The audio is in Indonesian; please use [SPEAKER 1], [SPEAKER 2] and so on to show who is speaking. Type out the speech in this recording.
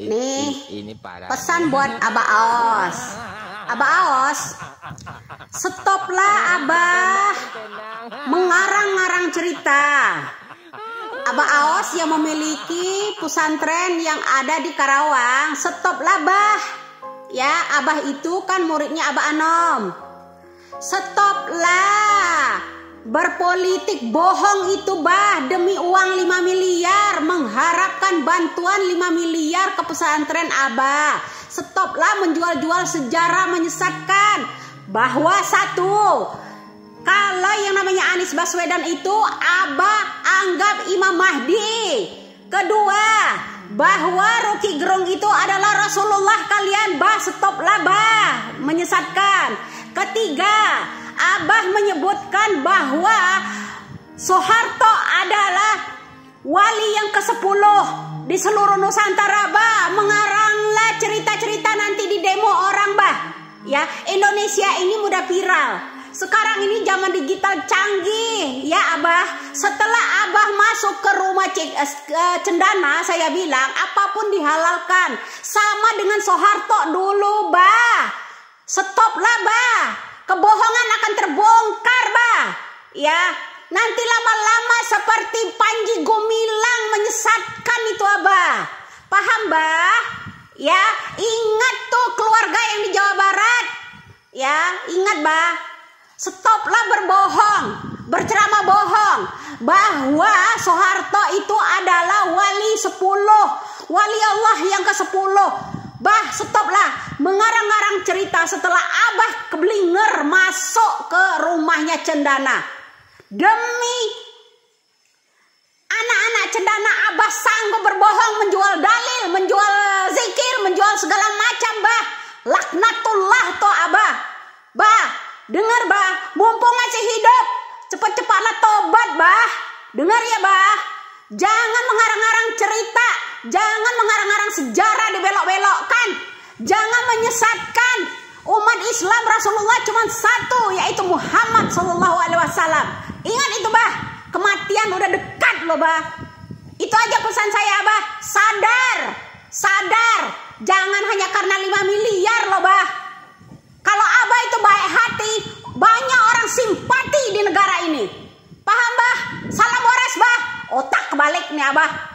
[SPEAKER 1] Nih,
[SPEAKER 2] ini parah.
[SPEAKER 1] pesan buat Abah Aos. Abah Aos, stoplah Abah mengarang-ngarang cerita. Abah Aos yang memiliki pesantren yang ada di Karawang, stoplah Bah. Ya, Abah itu kan muridnya Abah Anom. Stoplah berpolitik bohong itu Bah, demi uang 5 miliar, mengharapkan bantuan 5 miliar ke pesantren Abah. Stoplah menjual-jual sejarah menyesatkan. Bahwa satu, kalau yang namanya Anies Baswedan itu Abah anggap Imam Mahdi. Kedua, bahwa Rocky Gerung itu adalah Rasulullah kalian. Bah, stoplah Bah, menyesatkan. Ketiga, Abah menyebutkan bahwa Soeharto adalah wali yang ke-10 di seluruh Nusantara. Bah, mengaranglah cerita-cerita nanti di demo orang Bah. Ya, Indonesia ini mudah viral. Sekarang ini zaman digital canggih, ya Abah. Setelah Abah masuk ke rumah Cendana, saya bilang apapun dihalalkan. Sama dengan Soeharto dulu Bah. Stoplah Bah. Kebohongan akan terbongkar Bah. Ya, nanti lama-lama seperti Panji Gumilang menyesatkan itu Abah. Paham Bah? Ya, ingat tuh keluarga yang di Jawa Barat. Ya, ingat Bah. Stoplah berbohong, berceramah bohong bahwa Soeharto itu adalah wali 10, wali Allah yang ke-10. Bah, stoplah mengarang-arang cerita setelah Abah keblinger masuk ke rumahnya Cendana. Demi anak-anak Cendana Abah sanggup berbohong, menjual dalil, menjual zikir, menjual segala macam Bah. Laknatullah toh Abah. Bah, dengar Bah, mumpung masih hidup, cepat-cepatlah tobat Bah. Dengar ya Bah. Jangan mengarang-arang cerita, jangan mengarang-arang sejarah dibelok-belokkan. Jangan menyesatkan umat Islam. Rasulullah cuma satu, yaitu Muhammad SAW. Ingat itu Bah, kematian udah dekat loh Bah. Itu aja pesan saya Bah. Sadar, sadar. Jangan hanya karena 5 miliar loh Bah. Kalau Abah itu baik hati, banyak orang simpati di negara ini. Paham Bah? Salam waras Bah. Otak kebalik nih Abah.